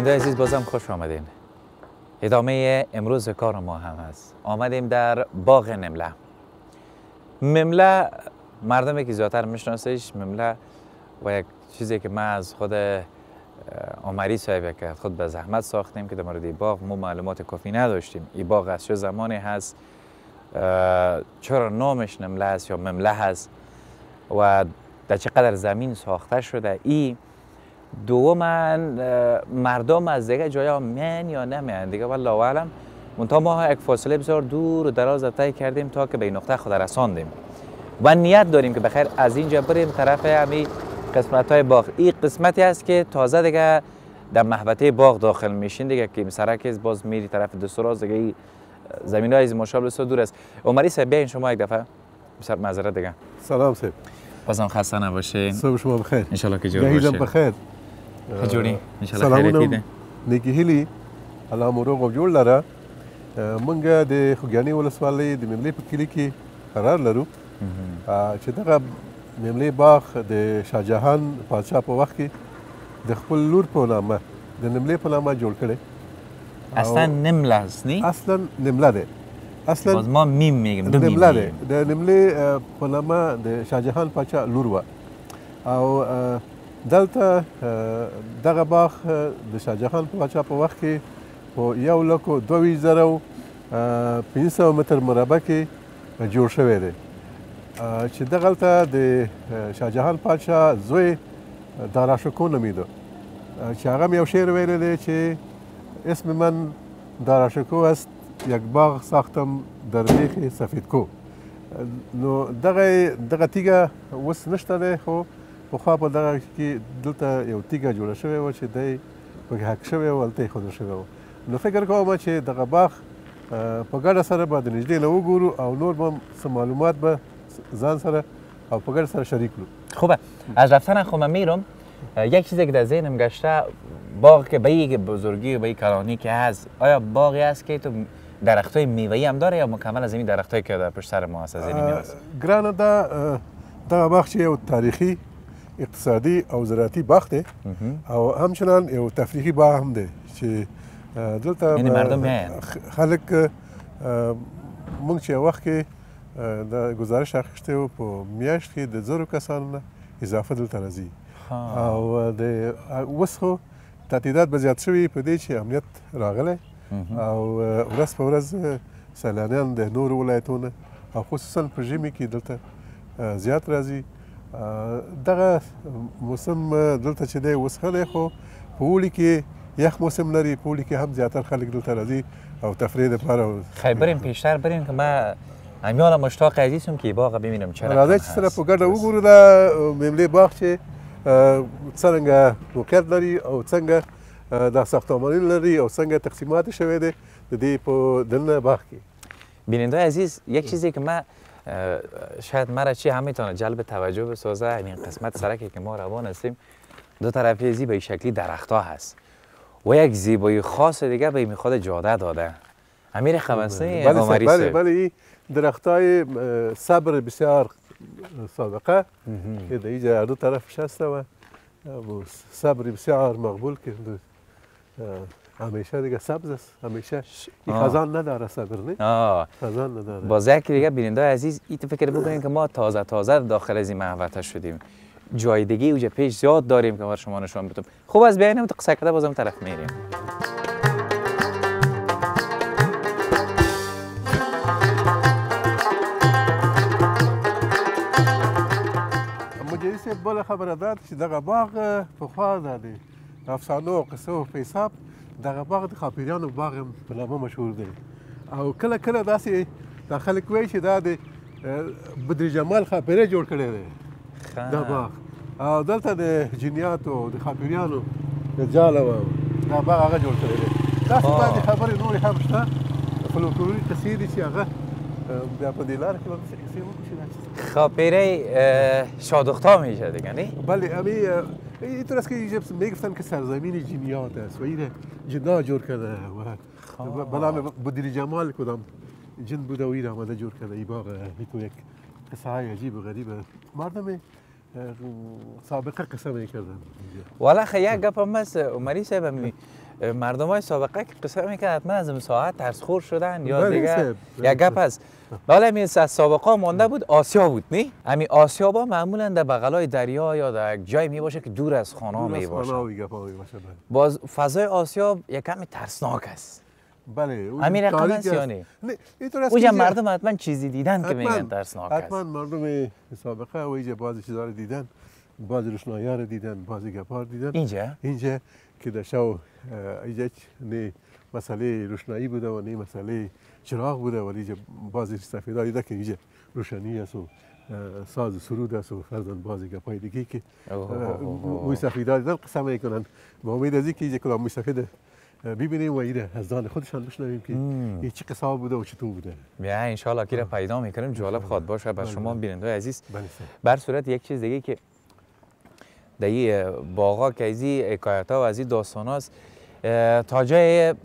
بیننده عزیز بازم خوش آمدین. ادامه امروز کار ما هم هست. آمدیم در باغ نمله. ممله مردمی که زیادتر میشناسیش ممله و یک چیزی که ما از خود عمری صاحب که خود به زحمت ساختیم که در مورد این باغ ما معلومات کافی نداشتیم. این باغ از چه زمانی هست، چرا نامش نمله است یا ممله هست و در چقدر زمین ساخته شده. این دوما مردم از دیگه جایا میان یا نمیان دیگه والله اعلم. منتها ما یک فاصله بسیار دور و دراز طی کردیم تا که به این نقطه خود رساندیم و نیت داریم که بخیر از اینجا بریم طرف همین قسمت های باغ. این قسمتی است که تازه دیگه در محوطه باغ داخل میشین دیگه که سرک باز میری طرف دستوراز دیگه. این زمین های از مشابه بسیار دور است. عمری صاحب بیاین شما یک دفعه بسیار معذرت دیگه. سلام صاحب. بازم خسته نباشین. صبح شما بخیر. ان شاء الله که جور باشین. جهیزم بخیر. خجوری ان شاء الله خیرت دیده. نیکی هیلی الله مروغ و جوړ لره. منګه د خوګیاني ولسوالۍ د مملې په کلي کې قرار لرو چې دغه مملې باغ د شاهجهان پادشاه په وخت کې د خپل لور په نامه د نملې په نامه جوړ کړی. اصلا نمله است نی؟ اصلا نمله دی. اصلا باز ما میم میگیم. نمله دی. د نملې په نامه د شاهجهان پادشاه لور وه او دلته دغه باغ د شاهجهان پادشاه په وخت کې په 1,22,500 متر مربع کې جوړ شوی دی چې دغلته د شاهجهان پادشاه زوی داراشکو نومیده چې هغه هم یو شعر ویلی دی چې اسم من داراشکو است یک باغ ساختم در بیخ سفیدکو. نو دغه تیږه اوس نشته دی خو پخوا په دغه کې دلته یو تیږه جوړه شوې وه چې دی پکې حق شوی و هلته ایښودل شوی و. نو فکر کوم چې دغه باغ په ګډه سره به د نږدې نه وګورو او نور به څه معلومات به ځان سره او په ګډه سره شریک کړو. خوبه. از رفتن خودم میرم یک چیزی که در ذهنم گشته باغ که به این بزرگی و به این کلانی که هست آیا باغی است که تو درختای میوه‌ای هم داره یا مکمل از این درختایی که در پشت سر ما هست از این میوه است؟ ګرانه دغه باغ چې یو تاریخي اقتصادي او زراعتي باغ دی او همچنان یو تفریحي باغ هم دی چې دلته یعنی مردم میاین خلک موږ چې وخت کې د گزارش اخیستی و په میاشت کې د 1000 کسانو نه اضافه دلته راځي او د اوس خو تعداد به زیات شوي په دې چې امنیت راغلی او ورځ په ورځ سیلانیان د نورو ولایتونو او خصوصا په ژمي کې دلته زیات راځي. دغه موسم دلته چې دی اوس ښه دی خو په اوړي کې یخ موسم لري. په اوړي کې هم زیاتر خلک دلته راځي او تفریح دپاره. خیر بریم پیشتر بریم که من همیشه مشتاق عزیزم که باغ ببینم چه رقم راځئ چې سره په ګډه وګورو دا مملې باغ چې څرنګه موقعیت لري او څنګه دا ساختمانونه لري او څنګه تقسیمات شوی دی د دې په دننه باغ کې. بیننده عزیز یک چیزی که من شاید مرا چی هم میتونه جلب توجه بسازه این قسمت سرکی که ما روان هستیم دو طرفی زیبایی شکلی درختها هست و یک زیبایی خاص دیگه به این خود جاده داده. امیر خمسه عمری صاحب. بله این درختای صبر بسیار سابقه که در اینجا دو طرفش هست و صبر بسیار مقبول که همیشه دیگه سبز است. همیشه این خزان نداره صبر نه؟ خزان نداره. باز یک دیگه بیننده عزیز این فکر بکنین که ما تازه داخل از این محوطه شدیم. جای دیگه اوجه پیش زیاد داریم که شما نشون بدم. خوب از بیاینم تو قصه کرده بازم طرف میریم. مجلس بله خبره داد چې دغه باغ پخوا د افسانو او قصو په حساب دغه باغ د خاپیریانو باغ هم په نامه مشهور دی او کله کله داسې دا خلک وایي چې دا د بدر جمال خاپیری جوړ کړی دی دا باغ او دلته د جنیاتو او د خاپیریانو د جاله و دا باغ هغه جوړ کړی دی. داسې باندې خبرې نورې هم شته فلکلوري قصې دي چې هغه بیا په دې لاره کې به قصې وکړو. خاپیری شادختا میشه دیگه نه؟ بله اینطور است که میگفتن که سرزمین جنیات است و این جنا جور کرده و به نام بدر جمال کدام جن بوده و این آمده جور کرده. این باغ تو یک قصه های عجیب و غریب مردم سابقه قصه میکردن. والا خیلی گپ هم هست عمری صاحب مردم های سابقه که قصه میکنن حتما از این ساعت ترس خور شدن یا بله دیگه صاحب، یک بله گپ هست. حالا همین از سابقه مانده بود آسیا بود نی؟ همین آسیا با معمولا در بغلای دریا یا در یک جای می باشه که دور از خانه ها می باشه. باز فضای آسیا یک کمی ترسناک است. بله همین رقم است یا نه؟ اونجا مردم حتما چیزی دیدن که میگن ترسناک است. حتما مردم سابقه و اینجا بعضی چیزا رو دیدن، بعضی روشنایی‌ها رو دیدن، بعضی گپ‌ها رو دیدن. اینجا که در شو اینجا نه مسئله روشنایی بوده و نه مسئله چراغ بوده، ولی اینجا بعضی سفیدا دیده که اینجا روشنی است و ساز سرود است و فرضاً بعضی گپ‌های دیگه که موی سفیدا دیدن قسم میکنن. با امید از اینکه اینجا کدام موی سفید ببینیم و ایره از دان خودشان بشنویم که این چه قصه بوده و چطور بوده. بیا ان شاء الله که را پیدا میکنیم جالب خواد باشه بر شما بیننده عزیز. بر صورت یک چیز دیگه که در این باغا که از این حکایت‌ها و از این داستان‌هاست تا جای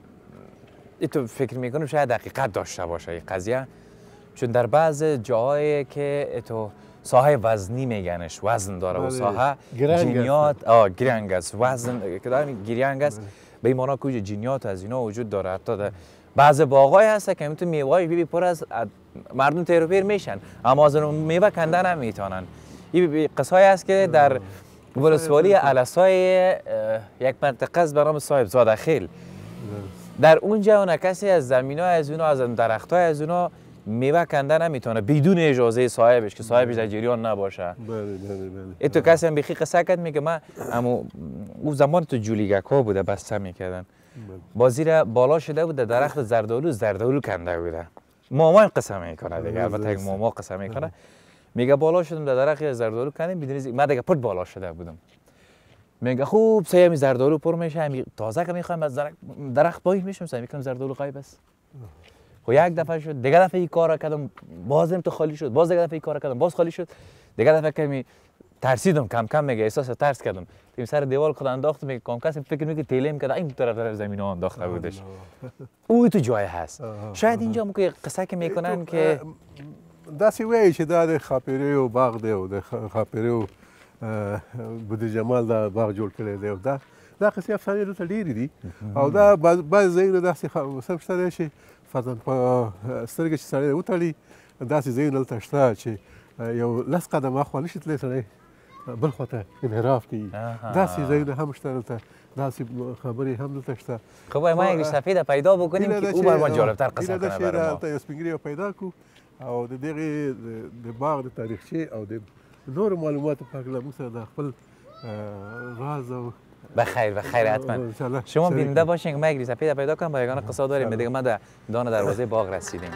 تو فکر میکنم شاید حقیقت داشته باشه این قضیه، چون در بعض جاهای که تو ساحه وزنی میگنش وزن داره و ساحه جینیات گرنگ است وزن که داریم گرنگ است به این معنی که جینیات از اینا وجود داره. حتی در بعض باغای هست که میتونه میوه‌ای بی پر از مردم تیروپیر میشن اما از اون میوه کندن نمیتونن. این قصه‌ای است که در ولسوالی علسای یک منطقه است به نام صاحب زاده خیل. در اونجا اون کسی از زمین‌ها از اونها از درخت‌های از اونها میوه کنده نمیتونه بدون اجازه صاحبش که صاحبش در جریان نباشه. بله. تو کسی هم بخی قصه کرد میگه من اون زمان تو جولیگک‌ها بوده بسته میکردن. بازی را بالا شده بود در درخت زردالو کنده بوده. ماما قصه میکنه دیگه، البته یک ماما قصه میکنه. میگه بالا شدم در درخت زردالو کندیم بدون من دیگه پت بالا شده بودم. میگه خوب سه همی زردالو پر میشه همی تازه که میخوایم از درخت پایین میشم سعی میکنم زردالو غیب است. خب یک دفعه شد دیگه دفعه این کارا کردم بازم تو خالی شد، باز دیگه دفعه این کارا کردم باز خالی شد، دیگه دفعه که می ترسیدم کم کم میگه احساس ترس کردم تیم سر دیوار خود انداختم میگه کام کسی فکر میکنه تیلم کرده این طرف زمین ها انداخته بودش. او تو جای هست شاید اینجا موقع قصه که میکنن که داسې وایي چې دا د ښاپیریو باغ دی او د ښاپیریو بودی جمال دا باغ جوړ کړی دی او دا قصې افسانې دلته ډېرې دي او دا بعضې ځایونه داسې سم شته دی چې فرضاً په سترګې چې سړی وتړي داسې ځایونه دلته شته چې یو لس قدمه اخوا نشي تللی سړی بل خواته انحراف کوي. داسې ځایونه هم شته دلته، داسې خبرې هم دلته شته. خب ما یک سفید پیدا بکنیم که او بر ما جالبتر قصه کنه برای ما. دلته یو سپین ږیری پیدا کړو او د دغه د باغ د تاریخچې او د نورو معلوماتو په هکله موږ سره د خپل راز او بخیر حتما شما بیننده باشین که ما یک سفید پیدا کنم با یگانه قصه داریم دیگه ما در دان دروازه باغ رسیدیم.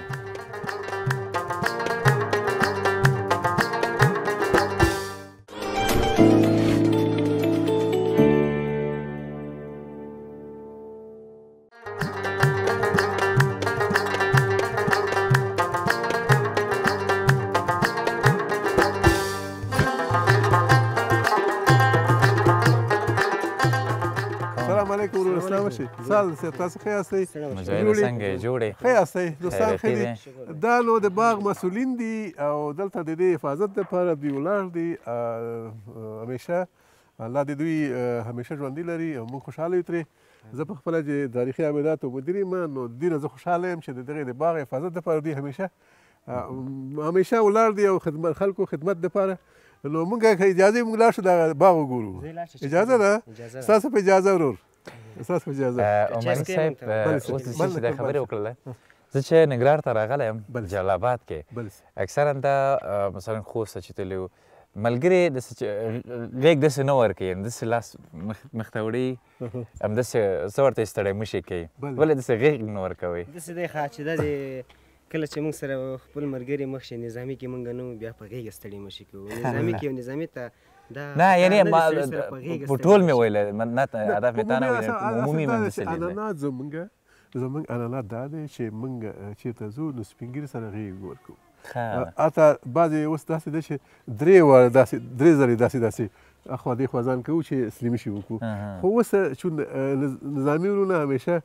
سال تاسو ښه یاستئ؟ مجاهد څنګه جوړې؟ ښه یاستئ دوستان ښه دي. دا نو د باغ مسؤلین دي او دلته د دې حفاظت دپاره دوی ولاړ دي همیشه الله دې دوی همیشه ژوندي لري او موږ خوشحاله یو ترې. زه په خپله چې تاریخي عملیاتو مدیر یم نو د دې نه زه خوشحاله یم چې د دغې د باغ حفاظت دپاره دوی همیشه ولاړ دي او خلکو خدمت دپاره. نو موږ که اجازه موږ لاړ شو دا باغ وګورو. اجازه ده؟ ستاسو په اجازه ورور اساس په اجازه عمري صاحب اوس چې دا خبرې وکړله زه چې ننګرهار ته راغلی یم جلال آباد کې اکثرا دا مثلا خوست ته چې تللی و ملګري داسې چې غېږ داسې نه ورکوي همداسې لاس مخ ته وړي همداسې څه ورته ستړی مشي کوي ولې داسې غېږ نه ورکوئ داسې دی ښه چې دا د کله چې موږ سره خپل ملګري مخ شي نظامي کې موږ نه بیا په غېږه ستړي مشي کوو نظامي کې نظامي ته نه یعنی په ټول مې ویل نه هدف مې تا نه ویل عمومي مې داسې لیدلی عنعنات زموږ عنعنات دا دی چې موږ چېرته ځو نو سپین ږیري سره غېږ ورکوو. حتی بعضې اوس داسې ده چې درې ځلې داسې اخوا دېخوا ځان کوو چې سلیمي شي وکړو. خو اوس چون نظامي وروڼه همیشه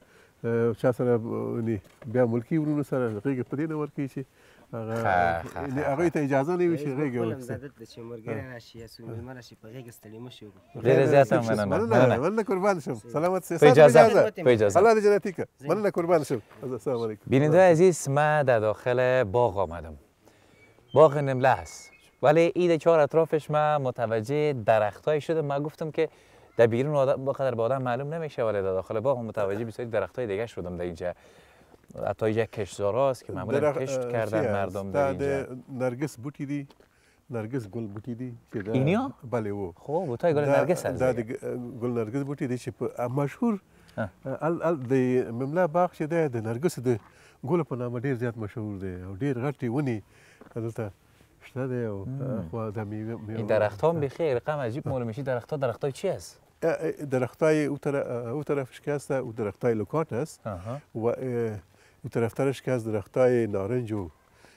چا سره بیا ملکی ورونو سره غېږه په دې نه ورکوي چې هغوی ته اجازه نه وي چې غېږه ورکړي. عادت ده چې ملګری راشي یا څوک مېلمه راشي په غېږ ستړي مه شي. ډېره زیاته مننه. مننه قربان شم. سلامت سي. په اجازه. الله دې جنتي که. مننه قربان شم. السلام علیکم. بیننده عزیز، من در داخل باغ آمدم. باغ نمله است. ولی این چهار اطرافش من متوجه درختایی شدم. من گفتم که در بیرون آدم بقدر به آدم معلوم نمیشه، ولی در داخل باغ متوجه بسیاری درختای دیگه شدم. در اینجا حتی اینجا کشتزاراست که معمولا کشت کردن مردم در اینجا. نرگس بوتی دی، نرگس گل بوتی دی. اینیا؟ بله او. خب بوتای گل نرگس هست. گل نرگس بوتی دی چې مشهور د ممله باغ چې دی د نرګسو د ګلو په نامه ډېر زیات مشهور دی او ډېر غټې ونې دلته شته دی او خو د میوه این درخت‌ها بخیر رقم عجیب معلوم میشه. درخت‌های چی است؟ درختای او طرفش که هست او درختای لوکات است و او طرفترش که از درختای نارنج و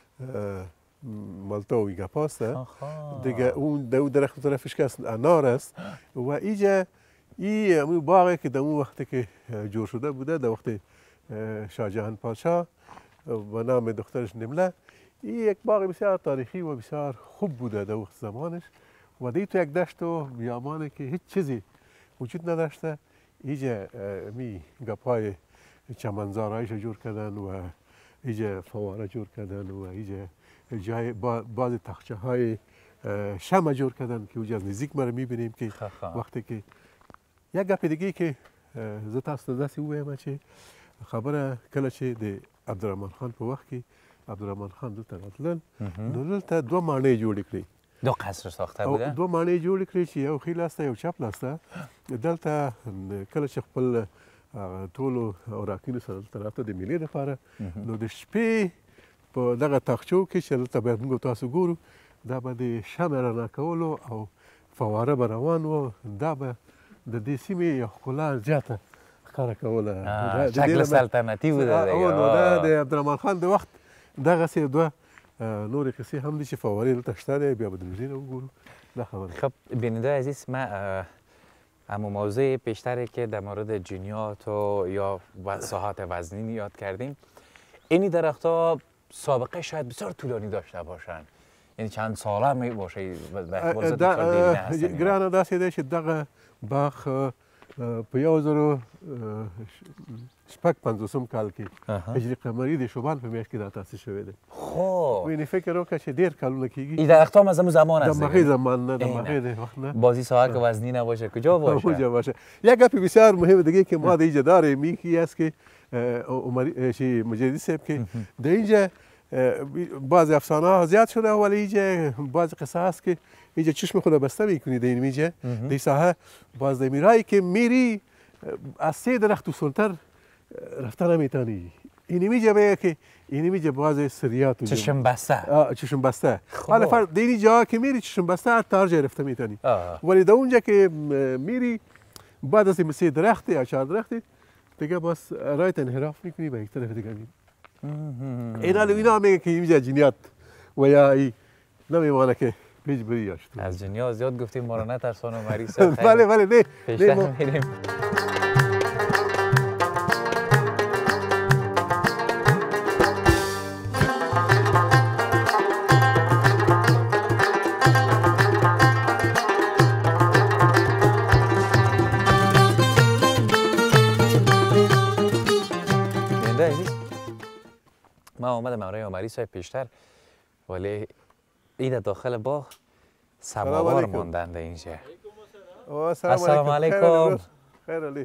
مالتا و ایگاپا است دیگه. اون دو درخت طرفش که است انار است و اینجا این باغی که در اون وقتی که جور شده بوده در وقت شاه جهان پادشاه و نام دخترش نمله. این یک باغ بسیار تاریخی و بسیار خوب بوده در وقت زمانش و دی تو یک دشت و بیابانه که هیچ چیزی وجود نداشته. اینجا می گپای چمنزارایش جور کردن و اینجا فواره جور کردن و اینجا جای بعض تاقچه های شمع جور کردن که اونجا از نزدیک ما رو میبینیم که وقتی که یک گپ دیگه که زه تاسو ته داسې ووایم چې خبره کله چې د عبدالرحمن خان په وخت کې عبدالرحمن خان دلته راتلل نو دلته دوه ماڼۍ جوړې کړې. دو قصر ساخته بوده؟ دو ماڼۍ جوړې کړې چې یو ښي لاس ته یو چپ لاس ته. دلته کله چې خپل ټولو اوراقینو سره دلته راته د میلې دپاره نو د شپې په دغه تاقچو کې چې دلته باید موږ تاسو ګورو دا به د شمع رڼا کولو او فواره به روان و. دا به د دې سیمې یو ښکلا زیاته ښکاره کوله. شکل سلطنتي بوده دیگه. دا د عبدالرحمن خان د وخت دغسې دوه نورې قصې هم دي چې فوارې دلته شته دی. بیا به د موزې نه وګورو دا خبره. خب بیننده عزیز، ما اما موضوع پیشتری که در مورد جنیات و یا ساحات وزنی یاد کردیم، اینی درخت‌ها سابقه شاید بسیار طولانی داشته باشند، یعنی چند ساله می باشه. ګرانه داسې دی چې دغه باغ په 1056 کال کې هجري قمري د شوبان په میاشت کې دا تاسیس شوی دی. خب ویني فکر وکړه چې ډېر کلونه کېږي. این درخت‌ها هم از همون زمان است. د مخې زمان نه، د مخې د وخت نه. بازی ساحه که وزنی نباشه کجا باشه؟ کجا باشه. یک گپ بسیار مهم دیگه که ما د اینجا داریم یکی است که مجددی صاحب که در اینجا بعض افسانه ها زیاد شده ولی اینجا بعض قصه هست که اینجا چشم خود بسته میکنی در اینجا در ساحه باز در میرایی که میری از 3 درخت و سلطر رفته نمیتونی. این میجا میگه که این میجا باز سریات چشم بسته. چشم بسته. حالا فرق در این جا که میری چشم بسته تا هر جای رفته میتونی. ولی در اونجا که میری بعد از این 3 درخت یا 4 درخت دیگه باز رایت انحراف میکنی به یک طرف دیگه میری. اینا میگه که اینجا جنیات و یا ای نمیمانه که پیش بری یاشت. از جنیات زیاد گفتیم ما رو نترسان و مریض. بله نه. پیشتر میریم. ما آمدم برای عمری صاحب پیشتر ولی این داخل باغ سماوار ماندن در اینجا. السلام علیکم. خیر علی.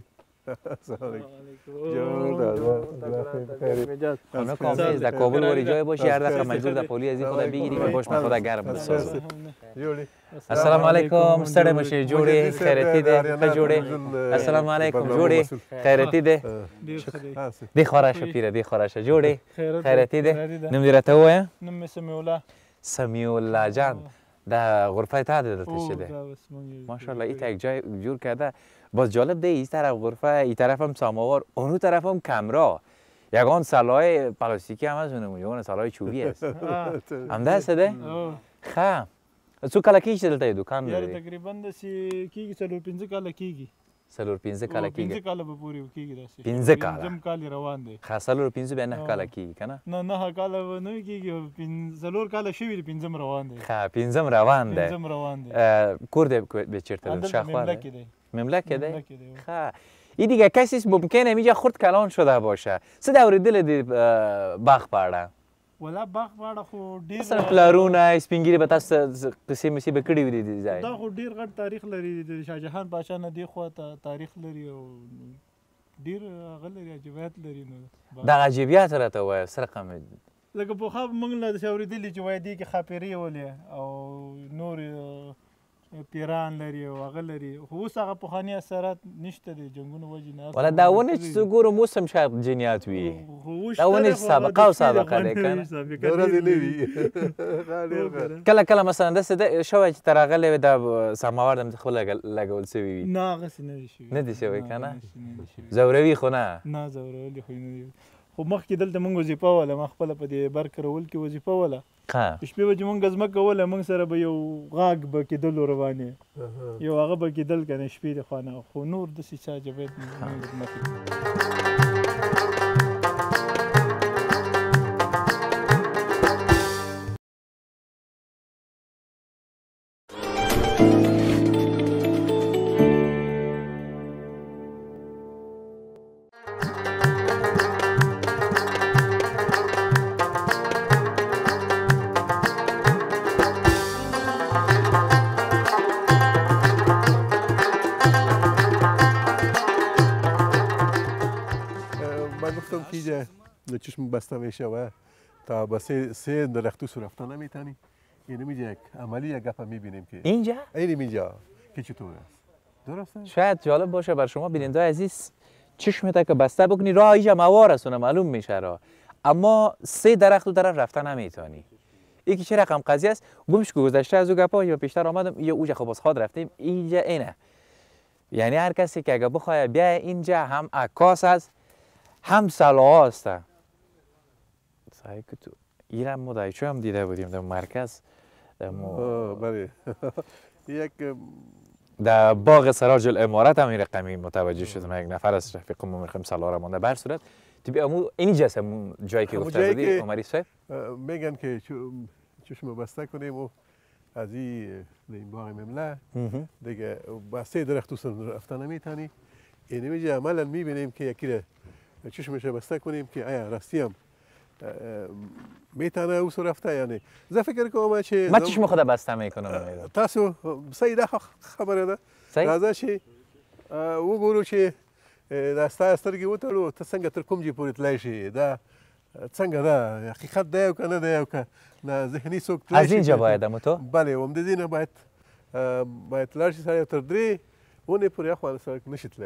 خانه کامل در کابل ولی جای باشی هر دفعه مجبور در پولی از این خدا بگیری که باش من خدا گرم بسازه. السلام علیکم. ستړی مشه جوړې خیرتي ده ښه جوړې. السلام علیکم جوړې خیرتي ده دی خوراشه پیره دی خوراشه جوړې خیرتي ده. نوم دې راته ووایه. نوم مې سمیع الله. سمیع الله جان در غرفه تا دلته شده. ماشاءالله این یک جای جور کرده. باز جالب ده این طرف غرفه این طرف هم ساماوار اون طرف هم کمرا. یگان سلاح پلاستیکی هم از اونم یگان سلاح چوبی است. هم دست ده؟ خب څو کاله کېږي چې دلته یې دوکان لري؟ تقریبا داسې کېږي 4-5 کاله کېږي. سلور 15 کاله کېږي 15 کاله به پورې کېږي داسې 15 کاله پنځم کال روان دی ښه سلور 15 بیا 9 کاله کېږي که نه نه 9 کاله به نه کېږي 4 کاله شوي دي 15 روان دی ښه 15 روان دی 15 روان دی کور دی به چېرته دی دلته شاخوار مملک دی مملک دی مملک دی. ښه این دیگه کسی است ممکنه اینجا خرد کلان شده باشه څه د اورېدلی دی باغ په اړه ولا باغ په اړه خو ډېر مثلا پلارونه سپین ږیري به تاسو قصې مسې به کړي وي د دې ځای دا خو ډېر غټ تاریخ لري د شاه جهان پاچا نه دې خوا ته تاریخ لري او ډېر هغه لري عجیبیات لري نو دغه عجیبیات راته ووایه څه رقم لکه پخوا به موږ له داسې اورېدلي چې وایي دې کې ښاپېرې ولې او نور پیران لري او هغه لري خو اوس هغه پخواني اثرات نشته د جنګونو وجې نه والا دا ونې چې زه ګورم اوس هم شاید جنیات وي دا ونې سابقه او سابقه دی که نه ورځې نه وي کله کله مثلا داسې شوی چې تر هغه وي دا سماوار د خپله لګول سوي وي نه هغسې نه دي شوي نه دي شوی که نه ځوروي خو نه نه ځورولي خو نه دي خو مخکې دلته موږ وظیفه وله ما خپله په دې بر کرول کې وظیفه وله شپې به چې مونږ ځمکه وله موږ سره به یو غاګ به کېدلو روانې یو هغه به کېدل که نه شپې د خوا نه خو نور داسې څه عجبیت چشم بسته میشه تا به سه درختوس رفتن نمیتونی اینجا یک عملی یک گپ میبینیم که اینجا اینجا که چطور است درسته شاید جالب باشه بر شما بیننده عزیز چشمت که بسته بکنی راه اینجا موار است معلوم میشه راه اما سه درخت دو طرف رفتن نمیتونی یکی چه رقم قضیه است گمش که گذشته از او گپا یا پیشتر آمدم یا اوجا خب باز خود رفتیم اینجا اینه یعنی هر کسی که اگه بخواد بیا اینجا هم عکاس است هم سلاح است سعی که تو ایران ما دایچو هم دیده بودیم در مرکز بله یک در باغ سراج الامارات هم این رقمی متوجه شدم یک نفر از رفیق ما میخوایم سلاح را مانده بر صورت تو اینجاست همون جایی که گفته بودی عمری صاحب میگن که چشم بسته کنیم و از این باغ ممله دیگه بسته درخت رفتن نمیتونی اینجا عملا میبینیم که یکی چشمش بسته کنیم که آیا راستی هم میتونه اوس رفته یا نه زه فکر کوم چې ما چشم خود بسته میکنم تاسو صحیح ده خبره ده راځه چې وګورو چې دا ستا سترګې وتړو ته څنګه تر کوم ځای پورې تللی شي دا څنګه ده حقیقت دی او که نه دی او که نه ذهني څوک از اینجا باید همو تو بله همدې نه باید لاړ شي سړی تر درې ونې پورې اخوا سړک نشي تللی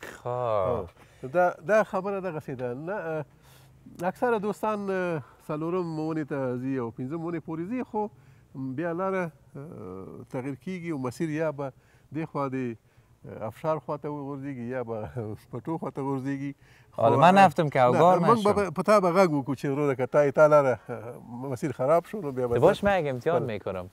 دا خبره دغسې ده نه اکثره دوستان څلورم ونې ته ځي او پنځم ونې پورې ځي خو بیا لاره تغییر کیږي او مسیر یا به دې خوا د افشار خواته ورځېږي یا به پټو خواته ورځېږي من رفتم که اوگار نشم موږ په تا به غږ وکړو چې وروره که تا لاره مسیر خراب شو نو بیا به باش من یک امتحان میکنم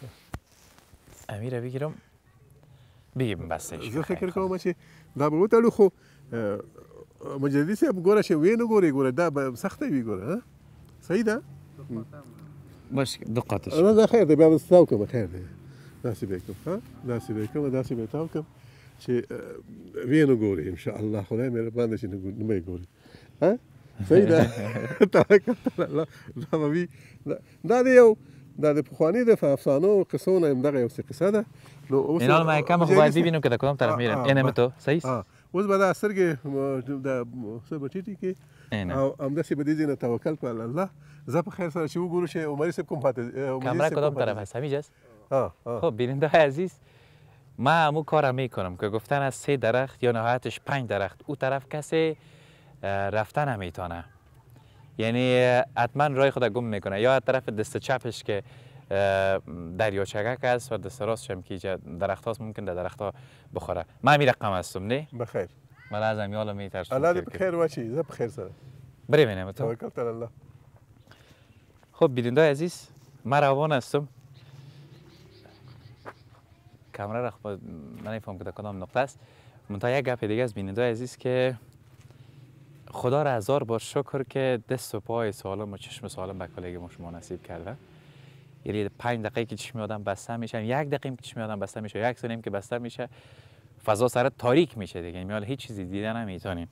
امیر بگیرم بگیم بستش زه فکر کوم چې دا به وتړو خو مجددي صاحب ګوره چې ویې نه ګورې ګوره دا به سخته وي ګوره صحیح ده باش دو قاطش دا خیر دی بیا به تاو کړم خیر دی داسې به یې کړم داسې به یې کړم داسې به یې تاو کړم چې ویې نه ګورې انشاءالله خدای مهربان دی چې نه به یې ګورې صحیح ده توکل علی الله دا به وي دا د یو دا د پخواني د افسانو او قصو نه همدغه یو څه قصه ده اینا ما کم خو باید ببینم که در کدام طرف میرم اینم تو صحیح اوس به دا سترګې د څه به ټیټې کړي او همداسې به دې ځای نه توکل په الله زه په خیر سره چې وګورو چې عمري صاحب کوم پاتې کامره کدام طرف هست همینجاست خب بیننده عزیز من همون کارم میکنم که گفتن از 3 درخت یا نهایتش 5 درخت او طرف کسی رفتن نمیتونه یعنی حتما راه خود گم میکنه یا از طرف دست چپش که دریاچگک است و دست راستش هم که درخت هاست ممکن در درخت ها بخوره من همین رقم هستم نه؟ بخیر من از همیالا میترسم الله دی بخیر باشی زه بخیر سره ببینیم تو توکل الله خب بیننده عزیز من روان هستم کامera را من نمیفهم که در کدام نقطه است منتها یک گپ دیگه از بیننده عزیز که خدا را هزار بار شکر که دست و پای سالم و چشم سالم به کلیگ ما شما نصیب کرده. یعنی 5 دقیقه که چشم آدم بسته میشه، 1 دقیقه که چشم آدم بسته میشه، 1 ساعت که بسته میشه، فضا سر تاریک میشه دیگه. میال هیچ چیزی دیده نمیتونین.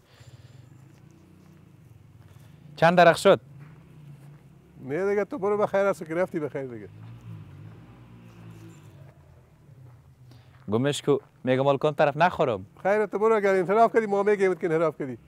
چند درخت شد؟ نه دیگه تو برو بخیر است که رفتی بخیر دیگه. گمش کو میگم مال کن طرف نخورم. خیر تو برو اگر انحراف کردی ما میگیم که انحراف کردی.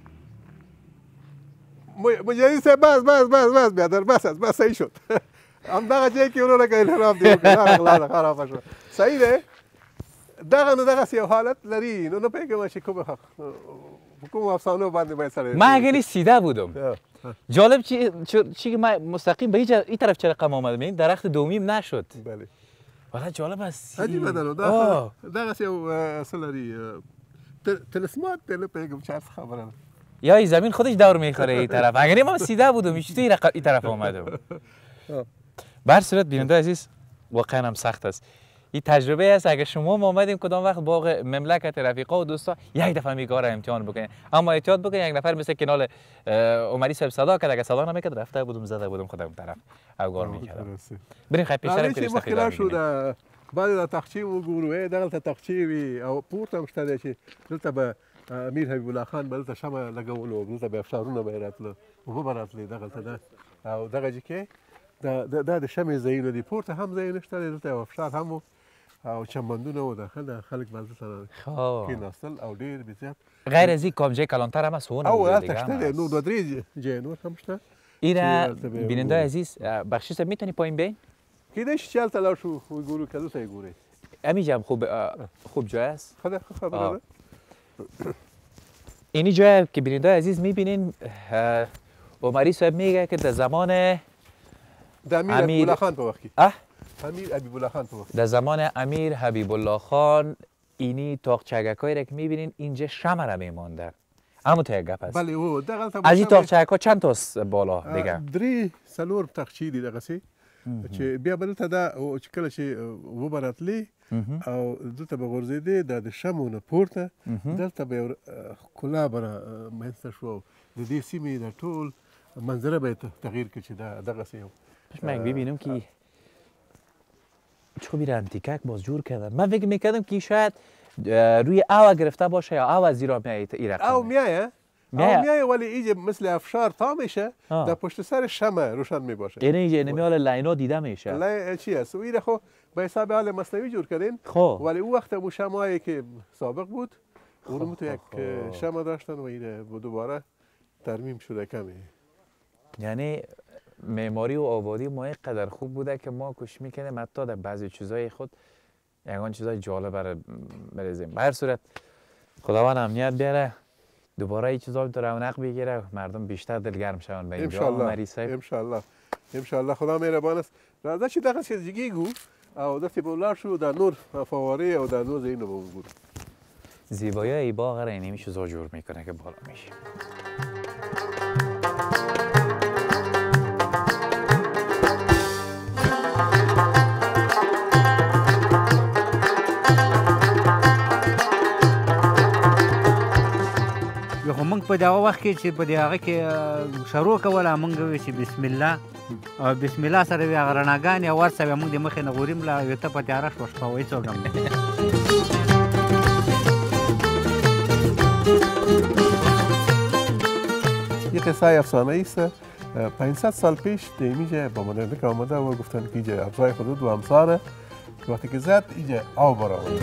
مجری سے بس بیادر بس صحیح شد. هم دغه جایی که اونو که انحراف دی نه خراب شد. صحیح ده؟ دغه سی حالت لري نو پیګم چې کوم افسانه باندې باید سره. من اگه سیده بودم. جالب چی که من مستقیم به این طرف چه رقم آمدم، این درخت دومیم نشد. بله. والا جالب است. عجیبه دغه سی اصل لري تلسمات ته پیګم چا خبره. یا این زمین خودش دور میخوره این طرف. اگر ما سیده بودم چطور این طرف آمدم. به هر صورت بیننده عزیز واقعا هم سخت است. این تجربه است. اگر شما ما اومدیم کدام وقت باغ مملکت رفیقا و دوستا یک دفعه میگار امتحان بکنید، اما احتیاط بکنید. یک نفر مثل کنال عمری صاحب صدا کرد، اگر صدا نمیکرد رفته بودم زده بودم خودم طرف اوگار میکردم. بریم خیلی پیشتر که مخکې شو بعد د تاقچې وګورو دغلته تاقچې وي او پورته هم شته چې دلته به امیر حبیب الله خان به دلته شمع لګولو، دلته به افشارونه به یې راتله، اوبه به راتلې دغلته ده او دغه چې کې دا د شمعې ځایونه دي. پورته هم ځای نشته دی، دلته یو افشار هم و او چمندونه و داخل خلک به دلته کېناستل او ډېر بزیات. غیر از این کامجه کلانتر هم هست او هلته شته دی نور 2-3 جای نور هم شته. این بیننده عزیز بخشی صاحب میتونی پایین بین؟ کیدای شي چې هلته لاړ شو وګورو که دلته یې ګورئ. همینجا هم خوب جای است. خبره ده. اینی جای که بیننده عزیز میبینین عمری صاحب میگه که در زمان امیر حبیب الله خان په وخت کې امیر حبیب الله خان په وخت در زمان امیر حبیب الله خان اینی تاقچگکایی را که میبینین اینجا شمع را میمانده. اما تا یک گپ است. بله او دغلته از این تاقچگکا چند تاست بالا دیگه؟ 3-4 تاقچې دي دغسې چې بیا به دلته دا چې کله چې اوبه به راتلې او دلته به غورځېدې دا د شمعو نه پورته دلته به یو ښکلا به رامنځته شوه. د دې سیمې د ټول منظره به یې تغییر کړي چې دغسې یو من ببینم که چه خوبی رنتیکک باز جور کردن. من فکر میکردم که شاید روی او گرفته باشه یا او از زیرا میایه این رقم. او میایه ولی اینجا مثل افشار تا میشه در پشت سر شمع روشن میباشه. یعنی اینجا نمیال لینا دیده میشه. چی است؟ این خو به حساب آل مصنوعی جور کردین. ولی اون وقت مو شمعی که سابق بود اون تو یک شمع داشتن و این دوباره ترمیم شده کمی. یعنی معماری و آبادی ما اینقدر خوب بوده که ما کوشش میکنیم حتی در بعضی چیزای خود یگان چیزای جالب بریزیم. به هر صورت خداوند امنیت بیاره، دوباره این چیزا تو رونق بگیره، مردم بیشتر دلگرم شون به اینجا. ان شاء الله خدا مهربان است. راځه چې دغه څه جګیږو او داسې به ولاړ شو د نور فوارې او د نور ځایونه به وګورو. زیبایی ای باغ را اینمی چیزا جور میکنه که بالا میشه. خو موږ په دغه وخت کې چې په هغه کې شروع کوله موږ وی چې بسم الله او بسم الله سره بیا هغه رڼاګانې او ورسره موږ د مخې نه غوریم له یو ته په تیاره شوه شپه وایڅوږم. یه قصه افسانه‌ای است. 500 سال پیش در اینجا با مدرنیک آمده و گفتن که اینجا ابزای حدود و همساره که وقتی که زد اینجا آب برآورد.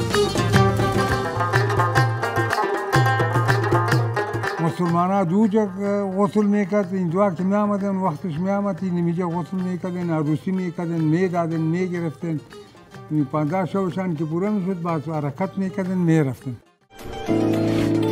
مسلمان‌ها دوجا غسل میکرد، این وقت میامدن وقتش میامد اینجا غسل میکردن، عروسی میکردن، میدادن، میگرفتن. 50 شوشان که پوره میشد باز حرکت میکردن میرفتن.